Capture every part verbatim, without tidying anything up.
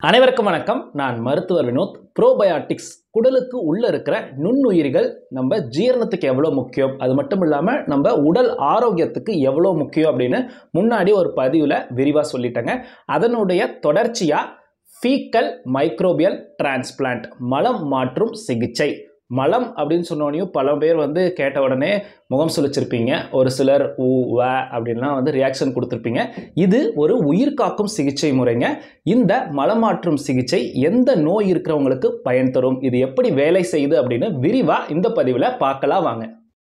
அனைவருக்கும் வணக்கம். நான் மருத்துவர் வினோத். ப்ரோபயாட்டிக்ஸ் குடலுக்கு உள்ள இருக்கிற நுண்ணுயிரிகள் நம்ம ஜீரணத்துக்கு எவ்வளோ முக்கியம், அது மட்டும் இல்லாமல் நம்ம உடல் ஆரோக்கியத்துக்கு எவ்வளோ முக்கியம் அப்படின்னு முன்னாடி ஒரு பதிவில் விரிவாக சொல்லிட்டேங்க. அதனுடைய தொடர்ச்சியாக ஃபீக்கல் மைக்ரோபியல் டிரான்ஸ்பிளான்ட் மலம் மாற்றும் சிகிச்சை. மலம் அப்படின்னு சொன்னோடனையும் பல பேர் வந்து கேட்ட உடனே முகம் சுழிச்சிருப்பீங்க. ஒரு சிலர் ஊ வ அப்படின்லாம் வந்து ரியாக்ஷன் கொடுத்துருப்பீங்க. இது ஒரு உயிர் காக்கும் சிகிச்சை முறைங்க. இந்த மலம் மாற்றும் சிகிச்சை எந்த நோய் இருக்கிறவங்களுக்கு பயன் தரும், இது எப்படி வேலை செய்யுது அப்படின்னு விரிவாக இந்த பதிவில் பார்க்கலாம் வாங்க.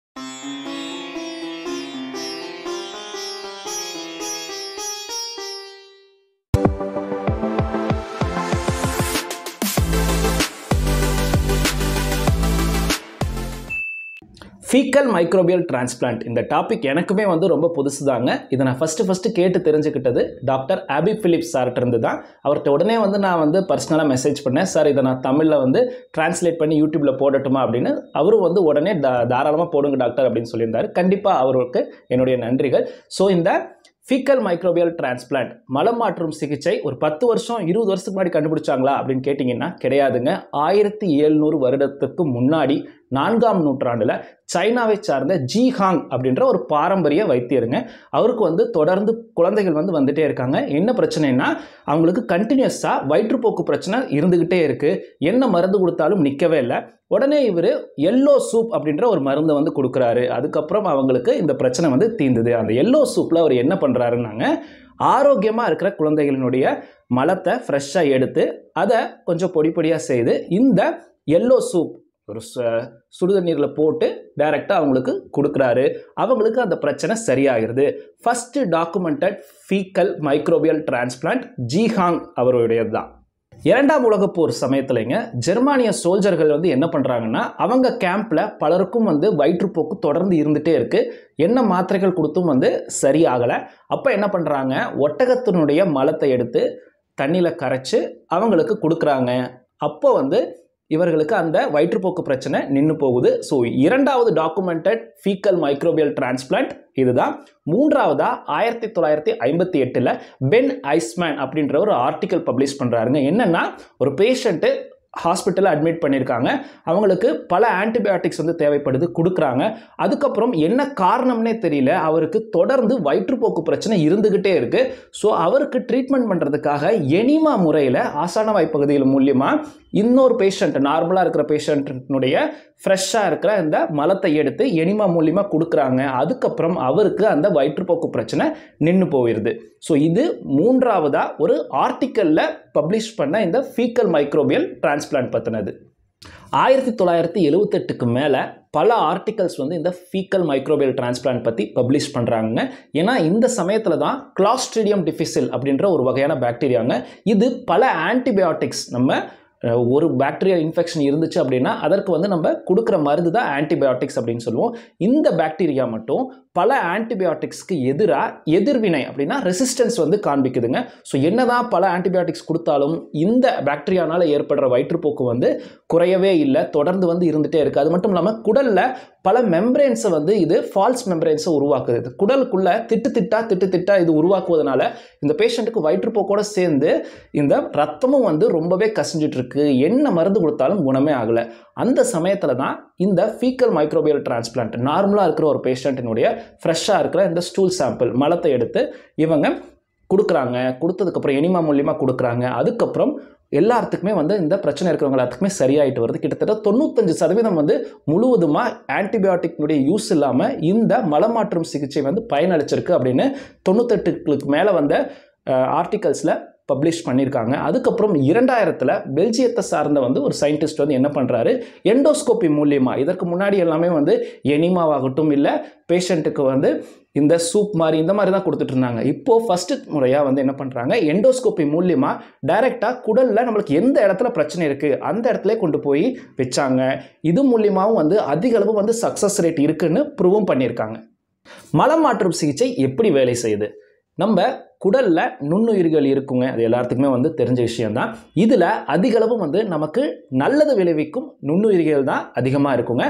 ஃபீக்கல் மைக்ரோபியல் டிரான்ஸ்பிளான்ட் இந்த டாபிக் எனக்குமே வந்து ரொம்ப புதுசு தாங்க. இதை நான் ஃபஸ்ட்டு ஃபஸ்ட்டு கேட்டு தெரிஞ்சுக்கிட்டது டாக்டர் ஆபி பிலிப்ஸ் சார்கிட்ட இருந்து தான். அவர்கிட்ட உடனே வந்து நான் வந்து பர்சனலாக மெசேஜ் பண்ணேன், சார் இதை நான் தமிழில் வந்து டிரான்ஸ்லேட் பண்ணி யூடியூப்பில் போடட்டுமா அப்படின்னு. அவரும் வந்து உடனே தா தாராளமாக போடுங்க டாக்டர் அப்படின்னு சொல்லியிருந்தார். கண்டிப்பாக அவருக்கு என்னுடைய நன்றிகள். ஸோ இந்த ஃபீக்கல் மைக்ரோபியல் டிரான்ஸ்பிளான்ட் மலம் மாற்றும் சிகிச்சை ஒரு பத்து வருஷம் இருபது வருஷத்துக்கு முன்னாடி கண்டுபிடிச்சாங்களா அப்படின்னு கேட்டிங்கன்னா கிடையாதுங்க. ஆயிரத்தி எழுநூறு வருடத்துக்கு முன்னாடி நான்காம் நூற்றாண்டில் சைனாவை சார்ந்த ஜி ஹாங் அப்படின்ற ஒரு பாரம்பரிய வைத்தியருங்க. அவருக்கு வந்து தொடர்ந்து குழந்தைகள் வந்து வந்துட்டே இருக்காங்க. என்ன பிரச்சனைனா அவங்களுக்கு கண்டினியூஸாக வயிற்றுப்போக்கு பிரச்சனை இருந்துக்கிட்டே இருக்குது. என்ன மருந்து கொடுத்தாலும் நிற்கவே இல்லை. உடனே இவர் எல்லோ சூப் அப்படின்ற ஒரு மருந்தை வந்து கொடுக்குறாரு. அதுக்கப்புறம் அவங்களுக்கு இந்த பிரச்சனை வந்து தீர்ந்தது. அந்த எல்லோ சூப்பில் அவர் என்ன பண்ணுறாருன்னாங்க, ஆரோக்கியமாக இருக்கிற குழந்தைகளினுடைய மலத்தை ஃப்ரெஷ்ஷாக எடுத்து அதை கொஞ்சம் பொடி பொடியாக செய்து இந்த எல்லோ சூப் ஒரு சுடுதண்ணீரில் போட்டு டைரெக்டாக அவங்களுக்கு கொடுக்குறாரு. அவங்களுக்கு அந்த பிரச்சனை சரியாகிறது. First documented fecal microbial transplant Ge Hong அவருடையது தான். இரண்டாம் உலகப் போர் சமயத்துலங்க ஜெர்மானிய சோல்ஜர்கள் வந்து என்ன பண்ணுறாங்கன்னா, அவங்க கேம்பில் பலருக்கும் வந்து வயிற்றுப்போக்கு தொடர்ந்து இருந்துகிட்டே இருக்குது. என்ன மாத்திரைகள் கொடுத்தும் வந்து சரியாகலை. அப்போ என்ன பண்ணுறாங்க, ஒட்டகத்தினுடைய மலத்தை எடுத்து தண்ணியில் கரைச்சி அவங்களுக்கு கொடுக்குறாங்க. அப்போ வந்து இவர்களுக்கு அந்த வயிற்றுப்போக்கு பிரச்சனை நின்று போகுது. ஸோ இரண்டாவது டாக்குமெண்டட் ஃபீக்கல் மைக்ரோபியல் டிரான்ஸ்பிளான்ட் இதுதான். மூன்றாவதா ஆயிரத்தி தொள்ளாயிரத்தி ஐம்பத்தி எட்டில் பென் ஐஸ்மேன் அப்படின்ற ஒரு ஆர்டிக்கல் பப்ளிஷ் பண்ணுறாருங்க. என்னென்னா, ஒரு பேஷண்ட்டு ஹாஸ்பிட்டலில் அட்மிட் பண்ணியிருக்காங்க. அவங்களுக்கு பல ஆன்டிபயோட்டிக்ஸ் வந்து தேவைப்படுது, கொடுக்குறாங்க. அதுக்கப்புறம் என்ன காரணம்னே தெரியல, அவருக்கு தொடர்ந்து வயிற்றுப்போக்கு பிரச்சனை இருந்துக்கிட்டே இருக்குது. ஸோ அவருக்கு ட்ரீட்மெண்ட் பண்ணுறதுக்காக எனிமா முறையில் ஆசான வாய்ப்பகுதிகள் மூலியமாக இன்னொரு பேஷண்ட், நார்மலாக இருக்கிற பேஷண்ட்டினுடைய ஃப்ரெஷ்ஷாக இருக்கிற இந்த மலத்தை எடுத்து எனிமா மூலியமாக கொடுக்குறாங்க. அதுக்கப்புறம் அவருக்கு அந்த வயிற்றுப்போக்கு பிரச்சனை நின்று போயிடுது. ஸோ இது மூன்றாவதாக ஒரு ஆர்டிக்கலில் பப்ளிஷ் பண்ண இந்த ஃபீக்கல் மைக்ரோபியல் டிரான்ஸ்பிளான்ட் பற்றினது. ஆயிரத்தி தொள்ளாயிரத்தி எழுபத்தெட்டுக்கு மேலே பல ஆர்டிகல்ஸ் வந்து இந்த ஃபீக்கல் மைக்ரோபியல் டிரான்ஸ்பிளான்ட் பற்றி பப்ளிஷ் பண்ணுறாங்க. ஏன்னா இந்த சமயத்தில் தான் கிளாஸ்ட்ரிடியம் டிஃபிசில் அப்படின்ற ஒரு வகையான பாக்டீரியாங்க. இது பல ஆன்டிபயோட்டிக்ஸ், நம்ம ஒரு பாக்டீரியல் இன்ஃபெக்ஷன் இருந்துச்சு அப்படின்னா அதற்கு வந்து நம்ம கொடுக்குற மருந்து தான் ஆன்டிபயோட்டிக்ஸ் அப்படின்னு சொல்லுவோம். இந்த பாக்டீரியா மட்டும் பல ஆன்டிபயோட்டிக்ஸ்க்கு எதிராக எதிர்வினை அப்படின்னா ரெசிஸ்டன்ஸ் வந்து காண்பிக்குதுங்க. ஸோ என்னதான் பல ஆன்டிபயோட்டிக்ஸ் கொடுத்தாலும் இந்த பாக்டீரியானால் ஏற்படுற வயிற்றுப்போக்கு வந்து குறையவே இல்லை, தொடர்ந்து வந்து இருந்துகிட்டே இருக்குது. அது மட்டும் இல்லாமல் குடலில் பல மெம்பரேன்ஸை வந்து இது ஃபால்ஸ் மெம்பரேன்ஸை உருவாக்குது. குடலுக்குள்ளே திட்டு திட்டா திட்டு திட்டா இது உருவாக்குவதனால இந்த பேஷண்ட்டுக்கு வயிற்றுப்போக்கோடு சேர்ந்து இந்த ரத்தமும் வந்து ரொம்பவே கசிஞ்சிட்டு இருக்கு. என்ன மருந்து கொடுத்தாலும் குணமே ஆகலை. அந்த சமயத்தில் தான் இந்த ஃபீக்கல் மைக்ரோபியல் டிரான்ஸ்பிளான்ட் நார்மலாக இருக்கிற ஒரு பேஷண்ட்டினுடைய ஃப்ரெஷ்ஷாக இருக்கிற இந்த ஸ்டூல் சாம்பிள் மலத்தை எடுத்து இவங்க கொடுக்குறாங்க. கொடுத்ததுக்கப்புறம் எனிமா மூலியமாக கொடுக்குறாங்க. அதுக்கப்புறம் எல்லாத்துக்குமே வந்து இந்த பிரச்சனை இருக்கிறவங்க எல்லாத்துக்குமே சரியாயிட்டு வருது. கிட்டத்தட்ட தொண்ணூத்தஞ்சு சதவீதம் வந்து முழுவதுமாக ஆன்டிபயோட்டிக்னுடைய யூஸ் இல்லாமல் இந்த மலமாற்றும் சிகிச்சை வந்து பயனளிச்சிருக்கு அப்படின்னு தொண்ணூத்தெட்டுக்கு மேலே வந்த ஆர்டிகல்ஸில் பப்ளிஷ் பண்ணியிருக்காங்க. அதுக்கப்புறம் இரண்டாயிரத்தில் பெல்ஜியத்தை சார்ந்த வந்து ஒரு சயின்டிஸ்ட் வந்து என்ன பண்ணுறாரு, எண்டோஸ்கோப்பி மூலியமாக, இதற்கு முன்னாடி எல்லாமே வந்து எனிமாவாகட்டும் இல்லை பேஷண்ட்டுக்கு வந்து இந்த சூப் மாதிரி இந்த மாதிரி தான் கொடுத்துட்டு இருந்தாங்க. இப்போது ஃபஸ்ட்டு முறையாக வந்து என்ன பண்ணுறாங்க, எண்டோஸ்கோப்பி மூலியமாக டைரெக்டாக குடலில் நம்மளுக்கு எந்த இடத்துல பிரச்சனை இருக்குது அந்த இடத்துல கொண்டு போய் வச்சாங்க. இது மூலியமாகவும் வந்து அதிக அளவு வந்து சக்ஸஸ் ரேட் இருக்குன்னு ப்ரூவும் பண்ணியிருக்காங்க. மலம் மாற்றும் சிகிச்சை எப்படி வேலை செய்யுது? நம்ம குடலில் நுண்ணுயிர்கள் இருக்குங்க, அது எல்லாத்துக்குமே வந்து தெரிஞ்ச விஷயம்தான். இதில் அதிகளவு வந்து நமக்கு நல்லது விளைவிக்கும் நுண்ணுயிர்கள் தான் அதிகமாக இருக்குங்க.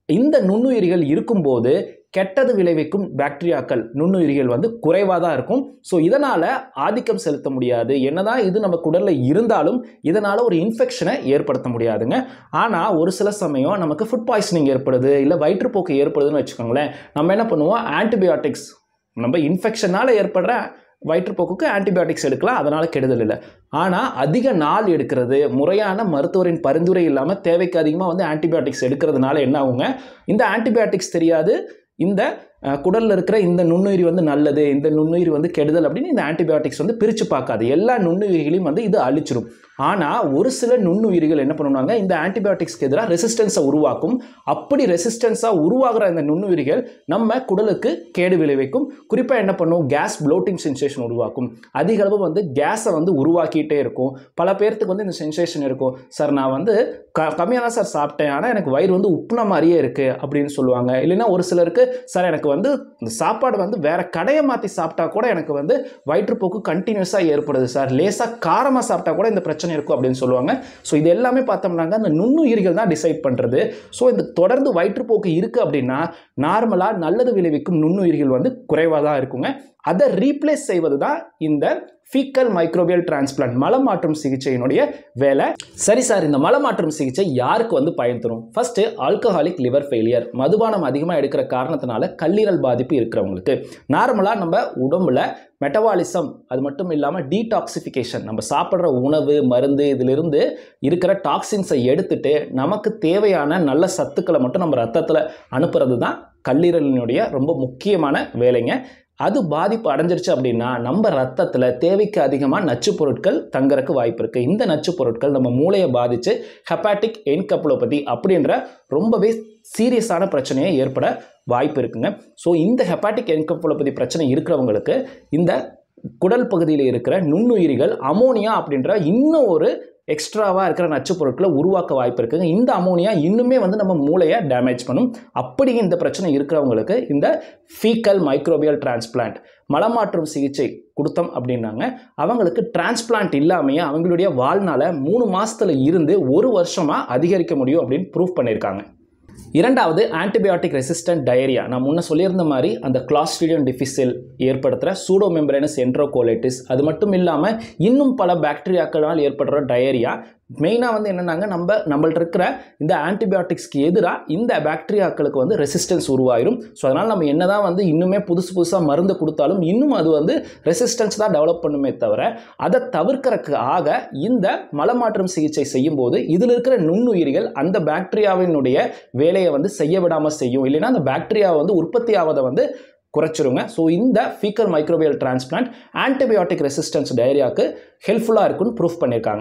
இந்த நுண்ணுயிரிகள் இருக்கும்போது கெட்டது விளைவிக்கும் பாக்டீரியாக்கள் நுண்ணுயிரிகள் வந்து குறைவாக தான் இருக்கும். ஸோ இதனால் ஆதிக்கம் செலுத்த முடியாது. என்னதான் இது நம்ம குடலில் இருந்தாலும் இதனால் ஒரு இன்ஃபெக்ஷனை ஏற்படுத்த முடியாதுங்க. ஆனால் ஒரு சில சமயம் நமக்கு ஃபுட் பாய்சனிங் ஏற்படுது, இல்லை வயிற்றுப்போக்கு ஏற்படுதுன்னு வச்சுக்கோங்களேன். நம்ம என்ன பண்ணுவோம், ஆன்டிபயோட்டிக்ஸ் நம்ம இன்ஃபெக்ஷனால் ஏற்படுற வயிற்றுப்போக்குக்கு ஆன்டிபயோட்டிக்ஸ் எடுக்கலாம், அதனால் கெடுதல் இல்லை. ஆனால் அதிக நாள் எடுக்கிறது, முறையான மருத்துவரின் பரிந்துரை இல்லாமல் தேவைக்கு அதிகமாக வந்து ஆன்டிபயோட்டிக்ஸ் எடுக்கிறதுனால என்ன ஆகுங்க, இந்த ஆன்டிபயோட்டிக்ஸ் தெரியாது, இந்த குடலில் இருக்கிற இந்த நுண்ணுயிரி வந்து நல்லது, இந்த நுண்ணுயிரி வந்து கெடுதல் அப்படின்னு இந்த ஆன்டிபயோட்டிக்ஸ் வந்து பிரித்து பார்க்காது. எல்லா நுண்ணுயிரிகளையும் வந்து இது அழிச்சிடும். ஆனால் ஒரு சில நுண்ணுயிரிகள் என்ன பண்ணுவாங்க, இந்த ஆன்டிபயோட்டிக்ஸ்க்கு எதிராக ரெசிஸ்டன்ஸை உருவாக்கும். அப்படி ரெசிஸ்டன்ஸாக உருவாகிற இந்த நுண்ணுயிரிகள் நம்ம குடலுக்கு கேடு விளைவிக்கும். குறிப்பாக என்ன பண்ணும், கேஸ் ப்ளோட்டிங் சென்சேஷன் உருவாக்கும். அதிக அளவு வந்து கேஸை வந்து உருவாக்கிட்டே இருக்கும். பல பேர்த்துக்கு வந்து இந்த சென்சேஷன் இருக்கும், சார் நான் வந்து க கம்மியாக தான் சார் சாப்பிட்டேன், ஆனால் எனக்கு வயிறு வந்து உப்புன மாதிரியே இருக்குது அப்படின்னு சொல்லுவாங்க. இல்லைன்னா ஒரு சிலருக்கு, சார் எனக்கு வந்து இந்த சாப்பாடு வந்து வேற கடையை மாற்றி சாப்பிட்டா கூட எனக்கு வந்து வயிற்றுப்போக்கு கண்டினியூஸாக ஏற்படுது சார், லேசாக காரமாக சாப்பிட்டா கூட இந்த பிரச்சனை இருக்கும் அப்படின்னு சொல்லுவாங்க. ஸோ இது எல்லாமே பார்த்தோம்னாங்க அந்த நுண்ணுயிரிகள் தான் டிசைட் பண்ணுறது. ஸோ இந்த தொடர்ந்து வயிற்றுப்போக்கு இருக்குது அப்படின்னா நார்மலாக நல்லது விளைவிக்கும் நுண்ணுயிரிகள் வந்து குறைவாக தான் இருக்குங்க. அதை ரீப்ளேஸ் செய்வது தான் இந்த ஃபீக்கல் மைக்ரோபியல் டிரான்ஸ்பிளான்ட் மலம் மாற்றும் சிகிச்சையினுடைய வேலை. சரி சார், இந்த மலம் மாற்றும் சிகிச்சை யாருக்கு வந்து பயன் தரும்? ஃபர்ஸ்ட், ஆல்கஹாலிக் லிவர் ஃபெயிலியர், மதுபானம் அதிகமாக எடுக்கிற காரணத்தினால கல்லீரல் பாதிப்பு இருக்கிறவங்களுக்கு. நார்மலாக நம்ம உடம்புல மெட்டபாலிசம், அது மட்டும் இல்லாமல் டீடாக்சிஃபிகேஷன், நம்ம சாப்பிட்ற உணவு மருந்து இதிலிருந்து இருக்கிற டாக்ஸின்ஸை எடுத்துட்டு நமக்கு தேவையான நல்ல சத்துக்களை மட்டும் நம்ம ரத்தத்தில் அனுப்புறது தான் கல்லீரலினுடைய ரொம்ப முக்கியமான வேலைங்க. அது பாதிப்பு அடைஞ்சிருச்சு அப்படின்னா நம்ம ரத்தத்தில் தேவைக்கு அதிகமாக நச்சு பொருட்கள் தங்கறக்கு வாய்ப்பு இருக்குது. இந்த நச்சு பொருட்கள் நம்ம மூளையை பாதித்து ஹெப்பாட்டிக் என்கெஃபலோபதி அப்படின்ற ரொம்பவே சீரியஸான பிரச்சனையை ஏற்பட வாய்ப்பு இருக்குங்க. ஸோ இந்த ஹெப்பாட்டிக் என்கெஃபலோபதி பிரச்சனை இருக்கிறவங்களுக்கு இந்த குடல் பகுதியில் இருக்கிற நுண்ணுயிரிகள் அமோனியா அப்படின்ற இன்னும் ஒரு எக்ஸ்ட்ராவாக இருக்கிற நச்சு பொருட்களை உருவாக்க வாய்ப்பு இருக்குங்க. இந்த அமோனியா இன்னுமே வந்து நம்ம மூளையை டேமேஜ் பண்ணும். அப்படி இந்த பிரச்சனை இருக்கிறவங்களுக்கு இந்த ஃபீக்கல் மைக்ரோபியல் டிரான்ஸ்பிளான்ட் மலமாற்றும் சிகிச்சை கொடுத்தோம் அப்படின்னாங்க, அவங்களுக்கு டிரான்ஸ்பிளான்ட் இல்லாமையே அவங்களுடைய வாழ்நாளை மூணு மாசத்துல இருந்து ஒரு வருஷமா அதிகரிக்க முடியும் அப்படின்னு ப்ரூவ் பண்ணியிருக்காங்க. இரண்டாவது, ஆன்டிபயோட்டிக் ரெசிஸ்டன்ட் டயரியா. நான் முன்ன சொல்லியிருந்த மாதிரி அந்த கிளாஸ்ட்ரிடியம் டிஃபிசில் ஏற்படுத்துகிற சூடோமெம்பரேனஸ் என்ட்ரோகோலைட்டிஸ், அது மட்டும் இல்லாமல் இன்னும் பல பாக்டீரியாக்களால் ஏற்படுற டயரியா. மெயினாக வந்து என்னென்னாங்க, நம்ம நம்மள்ட்ட இருக்கிற இந்த ஆன்டிபயோட்டிக்ஸ்க்கு எதிராக இந்த பாக்டீரியாக்களுக்கு வந்து ரெசிஸ்டன்ஸ் உருவாயிரும். ஸோ அதனால் நம்ம என்ன தான் வந்து இன்னுமே புதுசு புதுசாக மருந்து கொடுத்தாலும் இன்னும் அது வந்து ரெசிஸ்டன்ஸ் தான் டெவலப் பண்ணுமே தவிர அதை தவிர்க்கறக்கு ஆக இந்த மலமாற்றம் சிகிச்சை செய்யும் போது இதில் இருக்கிற நுண்ணுயிரிகள் அந்த பாக்டீரியாவினுடைய வேலையை வந்து செய்ய விடாமல் செய்யும். இல்லைன்னா அந்த பாக்டீரியாவை வந்து உற்பத்தி ஆவதை வந்து குறைச்சிருங்க. ஸோ இந்த fecal microbial transplant antibiotic resistance டயரியாவுக்கு ஹெல்ப்ஃபுல்லாக இருக்குன்னு ப்ரூஃப் பண்ணியிருக்காங்க.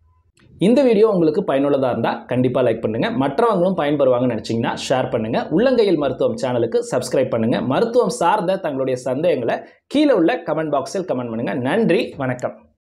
இந்த வீடியோ உங்களுக்கு பயனுள்ளதாக இருந்தால் கண்டிப்பாக லைக் பண்ணுங்கள். மற்றவங்களும் பயன்பெறுவாங்கன்னு நினச்சிங்கன்னா ஷேர் பண்ணுங்கள். உள்ளங்கையில் மருத்துவம் சேனலுக்கு சப்ஸ்கிரைப் பண்ணுங்கள். மருத்துவம் சார்ந்த தங்களுடைய சந்தேகங்களை கீழே உள்ள கமெண்ட் பாக்ஸில் கமெண்ட் பண்ணுங்கள். நன்றி, வணக்கம்.